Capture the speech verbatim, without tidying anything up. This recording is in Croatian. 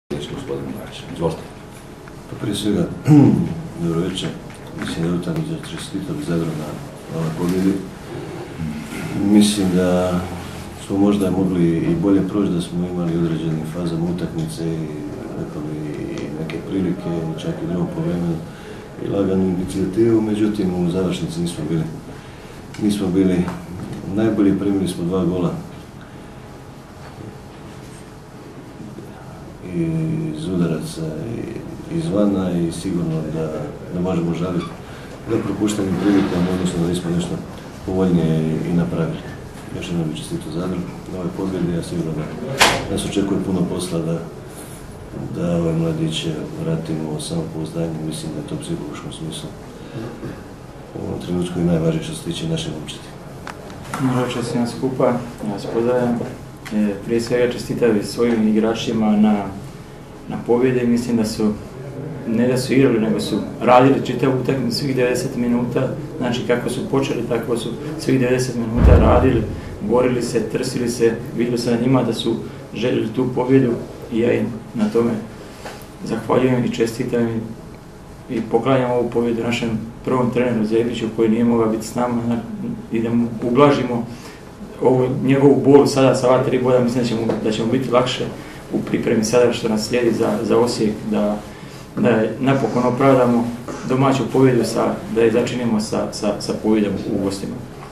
Gospodin Marić, izvolite. Pa prije svega, dobro večer. Mislim da je utakmica čestitao Zadru na ovoj pobjedi. Mislim da smo možda mogli i bolje proći, da smo imali određenim fazama utakmice i, i neke prilike, čak i drugom problemu i laganu inicijativu, međutim u završnici nismo bili, nismo bili najbolji, primili smo dva gola iz udaraca i izvana i sigurno da, da možemo žaliti da propuštenim prilikama, odnosno da nismo nešto povoljnije i napravili. Još jednom bih čestitao Zadru na ovoj pobjedi, a sigurno da nas očekuje puno posla da, da ove mladiće vratimo u samopouzdanje. Mislim da je to u psihološkom smislu u ovom trenutku i najvažnije što se tiče naše momčadi. Dobro večer svima skupa, ja vas pozdravljam. E, prije svega čestitam svojim igračima na, na pobjede. Mislim da su, ne da su igrali, nego su radili čitavu utakmicu svih devedeset minuta. Znači kako su počeli, tako su svih devedeset minuta radili, borili se, trsili se. Vidio se na njima da su željeli tu pobjedu i ja im na tome zahvaljujem i čestitam i, i poklanjam ovu pobjedu našem prvom treneru Zebiću koji nije mogao biti s nama i da mu ublažimo ovu njegovu bol sada sa ova tri boda. Mislim da ćemo, da ćemo biti lakše u pripremi sada što nas slijedi za, za Osijek, da, da napokon opravdamo domaću pobjedu, sa, da je začinimo sa, sa, sa pobjedom u gostima.